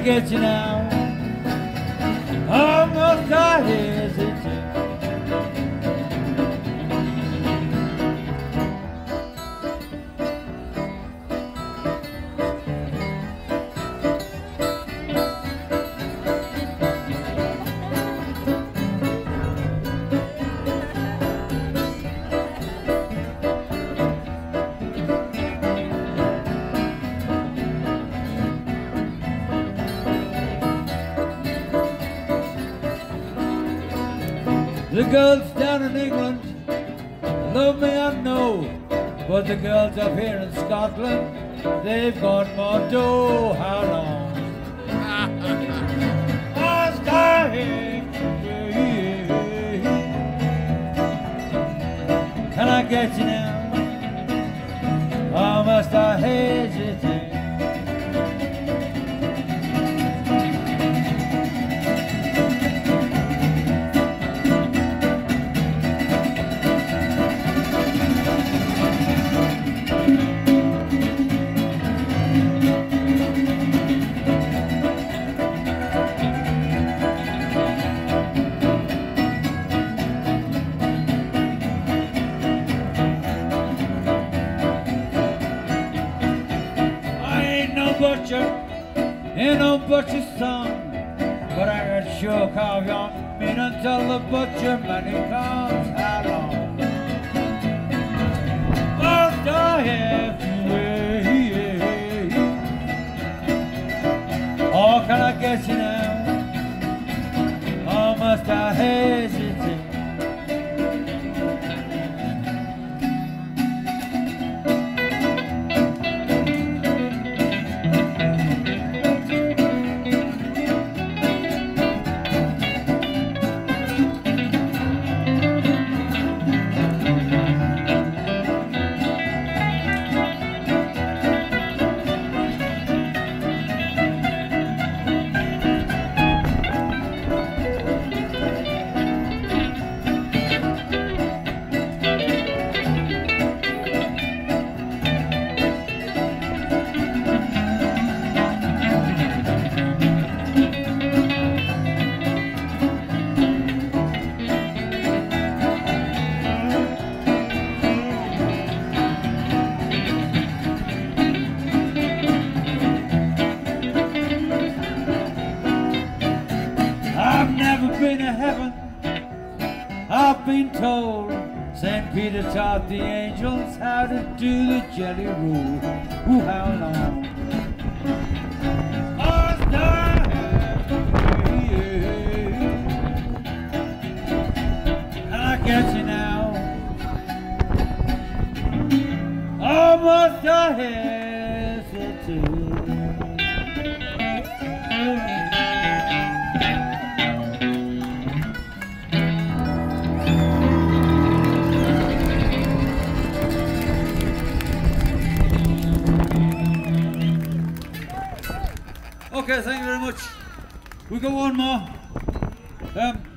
get you now? Or must I hesitate? The girls down in England love me, I know, but the girls up here in Scotland, they've got more dough. How long? Must I hesitate? Can I get you now? Or must I hesitate? Ain't no butcher's son, but I can sure carve your meat until the butcher money comes. How long must I have to wait? Or can I get you now? Or must I hesitate? Been to heaven, I've been told St. Peter taught the angels how to do the jelly roll. Ooh, how long must I have to wait? Can I get you now? Or must I hesitate? Okay, thank you very much. We got one more.